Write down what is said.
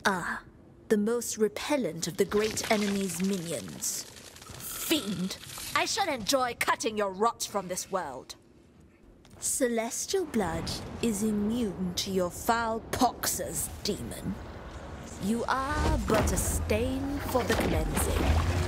The most repellent of the great enemy's minions. Fiend, I shall enjoy cutting your rot from this world. Celestial blood is immune to your foul poxers, demon. You are but a stain for the cleansing.